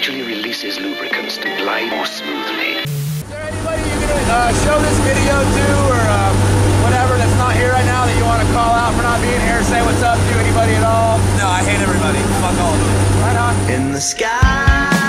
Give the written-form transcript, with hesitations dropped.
actually releases lubricants to glide more smoothly. Is there anybody you can show this video to, or whatever, that's not here right now that you want to call out for not being here? Say what's up to anybody at all? No, I hate everybody. Fuck all of them. Right on. In the sky.